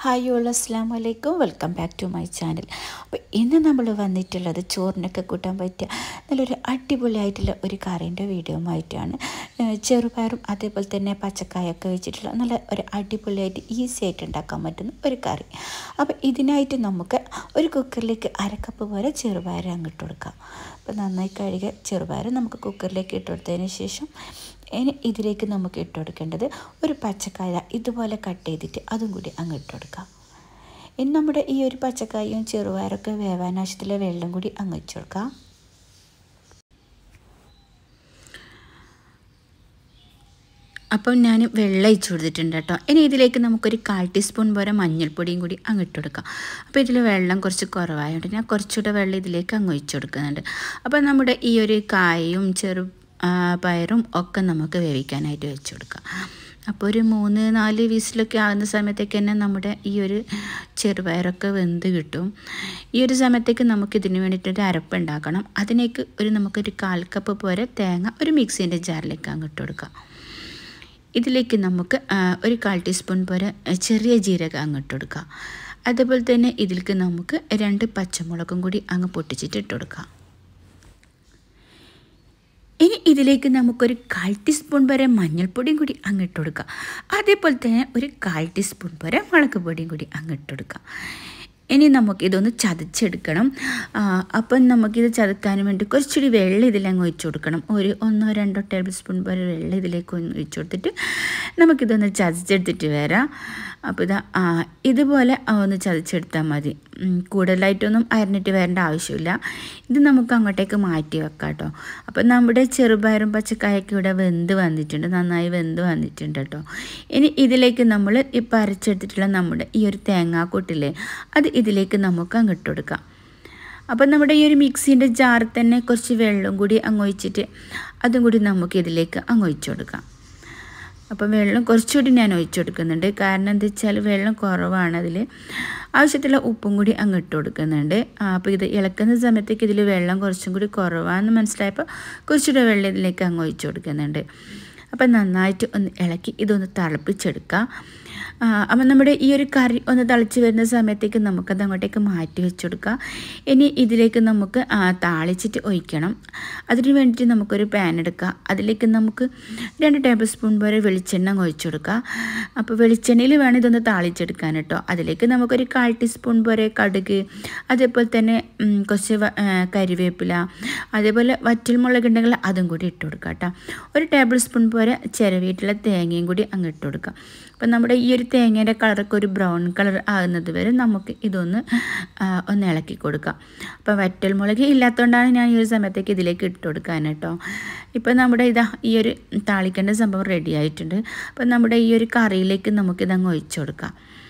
Hi all അസ്സലാമു അലൈക്കും, welcome back to my channel. അപ്പോൾ ഇന്ന് നമ്മൾ വന്നിട്ടുള്ളത് ചോറിനൊക്കെ കൂട്ടാൻ പറ്റിയ നല്ലൊരു അടിപൊളിയായിട്ടുള്ള ഒരു കറീൻ്റെ വീഡിയോ ആയിട്ടാണ്. ചെറുപയറും അതേപോലെ തന്നെ പച്ചക്കായൊക്കെ വെച്ചിട്ടുള്ള നല്ല ഒരു അടിപൊളിയായിട്ട് ഈസി ആയിട്ട് ഉണ്ടാക്കാൻ പറ്റുന്ന ഒരു കറി. അപ്പോൾ ഇതിനായിട്ട് നമുക്ക് ഒരു കുക്കറിലേക്ക് അരക്കപ്പ് പോലെ ചെറുപയർ അങ്ങോട്ട് കൊടുക്കാം. അപ്പോൾ നന്നായി കഴുകിയ ചെറുപയർ നമുക്ക് കുക്കറിലേക്ക് ഇട്ട് കൊടുത്തതിന് ശേഷം ഇനി ഇതിലേക്ക് നമുക്ക് ഇട്ട് കൊടുക്കേണ്ടത് ഒരു പച്ചക്കായ ഇതുപോലെ കട്ട് ചെയ്തിട്ട് അതും കൂടി അങ്ങ് ഇട്ട് കൊടുക്കാം. ഇനി നമ്മുടെ ഈ ഒരു പച്ചക്കായും ചെറുപയറൊക്കെ വേവാൻ ആവശ്യത്തിലെ വെള്ളം കൂടി അങ്ങ് വെച്ച് കൊടുക്കാം. അപ്പം ഞാൻ വെള്ളം ഒഴിച്ച് കൊടുത്തിട്ടുണ്ട് കേട്ടോ. ഇനി ഇതിലേക്ക് നമുക്കൊരു 1/4 ടീസ്പൂൺ പോലെ മഞ്ഞൾപ്പൊടിയും കൂടി അങ്ങ് ഇട്ട് കൊടുക്കാം. അപ്പോൾ ഇതിൽ വെള്ളം കുറച്ച് കുറവായതുകൊണ്ട് ഞാൻ കുറച്ചുകൂടെ വെള്ളം ഇതിലേക്ക് അങ്ങ് ഒഴിച്ച് കൊടുക്കുന്നുണ്ട്. അപ്പോൾ നമ്മുടെ ഈ ഒരു കായയും പയറും ഒക്കെ നമുക്ക് വേവിക്കാനായിട്ട് വെച്ച് കൊടുക്കാം. അപ്പോൾ ഒരു 3-4 വിസിലൊക്കെ ആകുന്ന സമയത്തേക്ക് തന്നെ നമ്മുടെ ഈ ഒരു ചെറുപയറൊക്കെ വെന്ത് കിട്ടും. ഈ ഒരു സമയത്തേക്ക് നമുക്കിതിന് വേണ്ടിയിട്ടൊരു അരപ്പ് ഉണ്ടാക്കണം. അതിലേക്ക് നമുക്കൊരു 1/4 കപ്പ് പോലെ തേങ്ങ ഒരു മിക്സീൻ്റെ ജാറിലേക്ക് അങ്ങോട്ട് കൊടുക്കാം. ഇതിലേക്ക് നമുക്ക് ഒരു 1/4 ടീസ്പൂൺ പോലെ ചെറിയ ജീരകം അങ്ങോട്ട് കൊടുക്കാം. അതുപോലെ തന്നെ ഇതിലേക്ക് നമുക്ക് 2 പച്ചമുളകും കൂടി അങ്ങ് പൊട്ടിച്ചിട്ട് ഇട്ട് കൊടുക്കാം. ഇനി ഇതിലേക്ക് നമുക്കൊരു 1/4 ടീസ്പൂൺ വരെ മഞ്ഞൾപ്പൊടിയും കൂടി അങ്ങിട്ട് കൊടുക്കാം. അതേപോലെ തന്നെ ഒരു 1/4 ടീസ്പൂൺ വരെ മുളക് പൊടിയും കൂടി അങ്ങിട്ട് കൊടുക്കാം. ഇനി നമുക്കിതൊന്ന് ചതച്ചെടുക്കണം. അപ്പം നമുക്കിത് ചതക്കാൻ വേണ്ടി കുറച്ചുകൂടി വെള്ളം ഇതിലങ്ങ് ഒഴിച്ച് കൊടുക്കണം. ഒരു 1-2 ടേബിൾ സ്പൂൺ വരെ വെള്ളം ഇതിലേക്ക് ഒന്ന് ഒഴിച്ച് കൊടുത്തിട്ട് നമുക്കിതൊന്ന് ചതച്ചെടുത്തിട്ട് വരാം. അപ്പോൾ ഇതുപോലെ ഒന്ന് ചതച്ചെടുത്താൽ മതി. കൂടുതലായിട്ടൊന്നും അരിഞ്ഞിട്ട് വരേണ്ട ആവശ്യമില്ല. ഇത് നമുക്ക് അങ്ങോട്ടേക്ക് മാറ്റി വെക്കാം കേട്ടോ. അപ്പോൾ നമ്മുടെ ചെറുപയറും പച്ചക്കായൊക്കെ ഇവിടെ വെന്ത് വന്നിട്ടുണ്ട്, നന്നായി വെന്ത് വന്നിട്ടുണ്ട് കേട്ടോ. ഇനി ഇതിലേക്ക് നമ്മൾ ഇപ്പോൾ അരച്ചെടുത്തിട്ടുള്ള നമ്മുടെ ഈ ഒരു തേങ്ങാക്കൂട്ടില്ലേ അത് ഇതിലേക്ക് നമുക്ക് അങ്ങോട്ട് കൊടുക്കാം. അപ്പം നമ്മുടെ ഈ ഒരു മിക്സീൻ്റെ ജാറിൽ തന്നെ കുറച്ച് വെള്ളം കൂടി അങ്ങ് ഒഴിച്ചിട്ട് അതും കൂടി നമുക്ക് ഇതിലേക്ക് അങ്ങ് ഒഴിച്ചു കൊടുക്കാം. അപ്പം വെള്ളം കുറച്ചുകൂടി ഞാൻ ഒഴിച്ചു കൊടുക്കുന്നുണ്ട്. കാരണം എന്താ വെച്ചാൽ വെള്ളം കുറവാണ്. അതിൽ ആവശ്യത്തിലുള്ള ഉപ്പും കൂടി അങ്ങ് ഇട്ട് കൊടുക്കുന്നുണ്ട്. അപ്പോൾ ഇത് ഇളക്കുന്ന സമയത്തേക്ക് ഇതിൽ വെള്ളം കുറച്ചും കൂടി കുറവാണെന്ന് മനസ്സിലായപ്പോൾ കുറച്ചുകൂടി വെള്ളം ഇതിലേക്ക് അങ്ങ് ഒഴിച്ചു കൊടുക്കുന്നുണ്ട്. അപ്പം നന്നായിട്ട് ഒന്ന് ഇളക്കി ഇതൊന്ന് തിളപ്പിച്ചെടുക്കാം. അപ്പം നമ്മുടെ ഈ ഒരു കറി ഒന്ന് തിളച്ച് വരുന്ന സമയത്തേക്ക് നമുക്കത് അങ്ങോട്ടേക്ക് മാറ്റി വെച്ച് കൊടുക്കാം. ഇനി ഇതിലേക്ക് നമുക്ക് താളിച്ചിട്ട് ഒഴിക്കണം. അതിന് വേണ്ടിയിട്ട് നമുക്കൊരു പാൻ എടുക്കാം. അതിലേക്ക് നമുക്ക് 2 ടേബിൾ സ്പൂൺ പോലെ വെളിച്ചെണ്ണ ഒഴിച്ചു കൊടുക്കാം. അപ്പോൾ വെളിച്ചെണ്ണയിൽ വേണം ഇതൊന്ന് താളിച്ചെടുക്കാൻ കേട്ടോ. അതിലേക്ക് നമുക്കൊരു 1/4 ടീസ്പൂൺ പോലെ കടുക്, അതേപോലെ തന്നെ കുറച്ച് കരിവേപ്പില, അതേപോലെ വറ്റൽമുളക് ഉണ്ടെങ്കിൽ അതും കൂടി ഇട്ട് കൊടുക്കാം കേട്ടോ. ഒരു ടേബിൾ സ്പൂൺ പോലെ ചിരവിയിട്ടുള്ള തേങ്ങയും കൂടി അങ്ങ് ഇട്ട് കൊടുക്കാം. അപ്പം നമ്മുടെ ഈ ഒരു തേങ്ങയുടെ കളറൊക്കെ ഒരു ബ്രൗൺ കളർ ആകുന്നത് വരെ നമുക്ക് ഇതൊന്ന് ഇളക്കി കൊടുക്കാം. അപ്പോൾ വറ്റൽമുളക് ഇല്ലാത്തതുകൊണ്ടാണ് ഞാൻ ഈ ഒരു സമയത്തേക്ക് ഇതിലേക്ക് ഇട്ട് കൊടുക്കാൻ കേട്ടോ. ഇപ്പം നമ്മുടെ ഈ ഒരു താളിക്കേണ്ട സംഭവം റെഡി ആയിട്ടുണ്ട്. അപ്പം നമ്മുടെ ഈ ഒരു കറിയിലേക്ക് നമുക്കിതങ്ങ് ഒഴിച്ചു കൊടുക്കാം.